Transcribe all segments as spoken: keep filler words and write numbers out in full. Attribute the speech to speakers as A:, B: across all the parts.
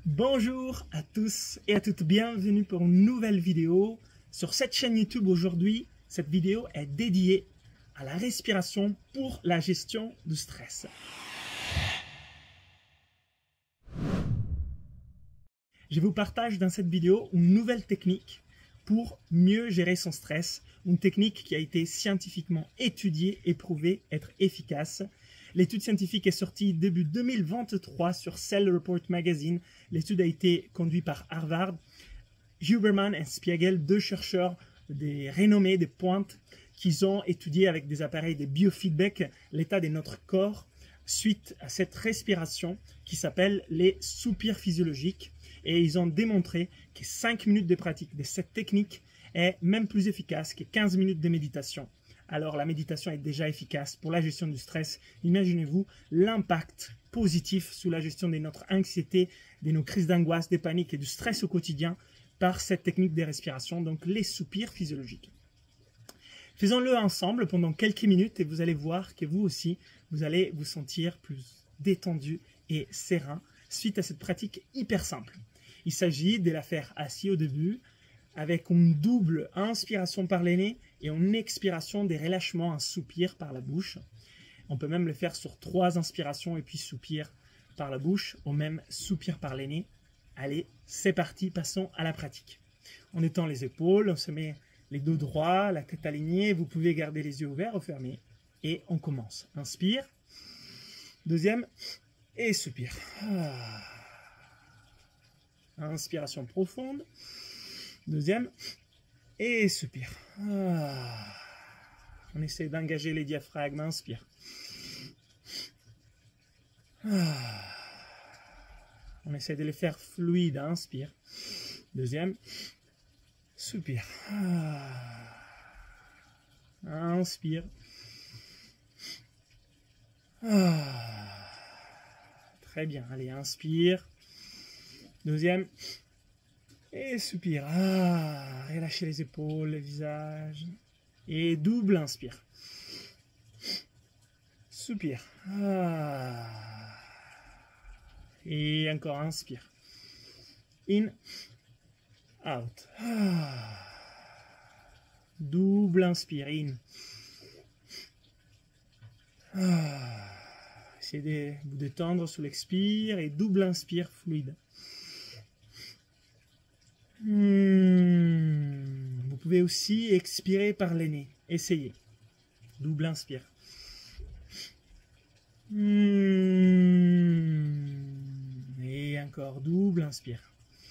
A: Bonjour à tous et à toutes, bienvenue pour une nouvelle vidéo sur cette chaîne YouTube. Aujourd'hui, cette vidéo est dédiée à la respiration pour la gestion du stress. Je vous partage dans cette vidéo une nouvelle technique pour mieux gérer son stress, une technique qui a été scientifiquement étudiée et prouvée être efficace. L'étude scientifique est sortie début deux mille vingt-trois sur Cell Report Magazine. L'étude a été conduite par Harvard, Huberman et Spiegel, deux chercheurs des renommés, des pointes, qui ont étudié avec des appareils de biofeedback l'état de notre corps suite à cette respiration qui s'appelle les soupirs physiologiques. Et ils ont démontré que cinq minutes de pratique de cette technique est même plus efficace que quinze minutes de méditation. Alors la méditation est déjà efficace pour la gestion du stress. Imaginez-vous l'impact positif sur la gestion de notre anxiété, de nos crises d'angoisse, des paniques et du stress au quotidien par cette technique de respiration, donc les soupirs physiologiques. Faisons-le ensemble pendant quelques minutes et vous allez voir que vous aussi, vous allez vous sentir plus détendu et serein suite à cette pratique hyper simple. Il s'agit de la faire assis au début, avec une double inspiration par le nez et une expiration des relâchements, un soupir par la bouche. On peut même le faire sur trois inspirations et puis soupir par la bouche, ou même soupir par le nez. Allez, c'est parti, passons à la pratique. On étend les épaules, on se met les dos droits, la tête alignée, vous pouvez garder les yeux ouverts ou fermés. Et on commence. Inspire. Deuxième, et soupir. Ah. Inspiration profonde. Deuxième, et soupir. Ah. On essaie d'engager les diaphragmes, inspire. Ah. On essaie de les faire fluides, inspire. Deuxième, soupir. Ah. Inspire. Ah. Très bien, allez, inspire. Deuxième. Et soupir. Ah, relâchez les épaules, le visage. Et double inspire. Soupir. Ah. Et encore inspire. In. Out. Ah. Double inspire. In. Ah. Essayez de vous détendre sous l'expire et double inspire fluide. Hmm. Vous pouvez aussi expirer par le nez. Essayez. Double inspire. Hmm. Et encore double inspire.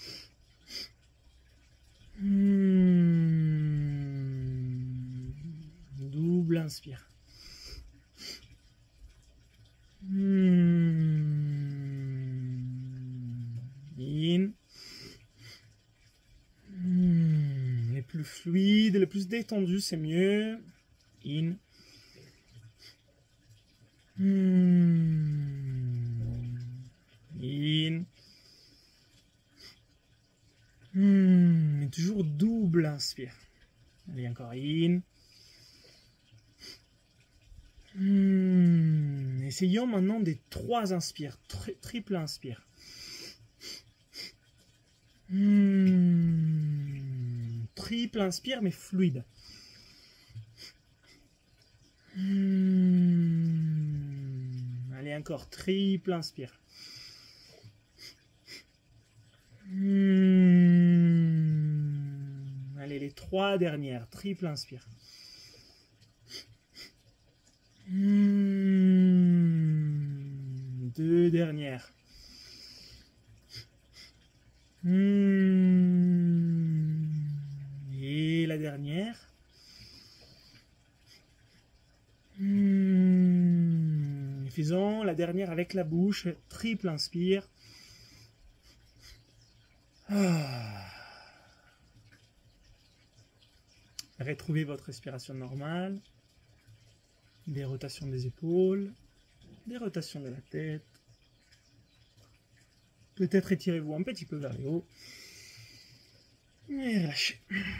A: Hmm. Double inspire. Hmm. In. Hmm. Les plus fluides, les plus détendus, c'est mieux. In. Hmm. In. Hmm. Et toujours double inspire. Allez, encore in. Hmm. Essayons maintenant des trois inspires, tri triple inspire. Hmm. Triple inspire mais fluide. Hmm. Allez, encore triple inspire. Hmm. Allez, les trois dernières, triple inspire. Hmm. Deux dernières. Hmm. Et la dernière. Hmm. Faisons la dernière avec la bouche. Triple inspire. Ah. Retrouvez votre respiration normale. Des rotations des épaules. Des rotations de la tête. Peut-être étirez-vous un petit peu vers le haut. Et relâchez.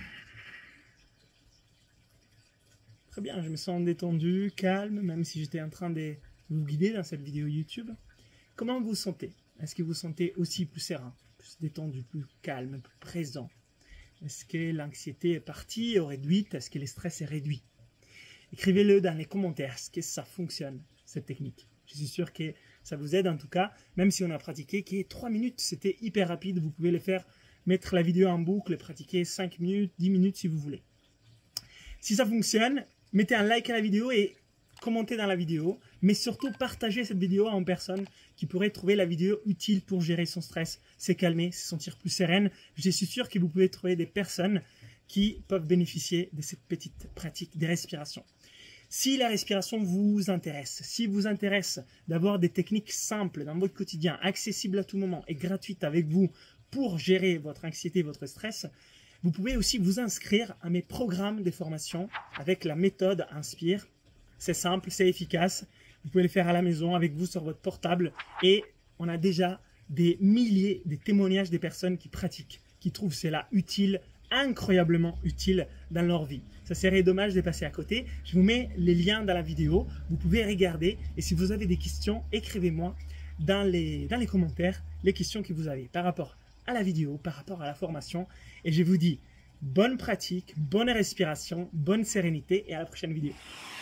A: Très bien, je me sens détendu, calme, même si j'étais en train de vous guider dans cette vidéo YouTube. Comment vous vous sentez? Est-ce que vous vous sentez aussi plus serein, plus détendu, plus calme, plus présent? Est-ce que l'anxiété est partie ou réduite? Est-ce que le stress est réduit? Écrivez-le dans les commentaires. Est-ce que ça fonctionne, cette technique? Je suis sûr que ça vous aide en tout cas, même si on a pratiqué qui est trois minutes. C'était hyper rapide. Vous pouvez le faire, mettre la vidéo en boucle, pratiquer cinq minutes, dix minutes si vous voulez. Si ça fonctionne, mettez un like à la vidéo et commentez dans la vidéo, mais surtout partagez cette vidéo en personne qui pourrait trouver la vidéo utile pour gérer son stress, se calmer, se sentir plus sereine. Je suis sûr que vous pouvez trouver des personnes qui peuvent bénéficier de cette petite pratique des respirations. Si la respiration vous intéresse, si vous intéresse d'avoir des techniques simples dans votre quotidien, accessibles à tout moment et gratuites avec vous pour gérer votre anxiété, votre stress, vous pouvez aussi vous inscrire à mes programmes de formation avec la méthode Inspire. C'est simple, c'est efficace. Vous pouvez le faire à la maison, avec vous sur votre portable. Et on a déjà des milliers de témoignages des personnes qui pratiquent, qui trouvent cela utile, incroyablement utile dans leur vie. Ça serait dommage de passer à côté. Je vous mets les liens dans la vidéo. Vous pouvez regarder. Et si vous avez des questions, écrivez-moi dans les, dans les commentaires les questions que vous avez par rapport à la vidéo, par rapport à la formation. Et je vous dis bonne pratique, bonne respiration, bonne sérénité et à la prochaine vidéo.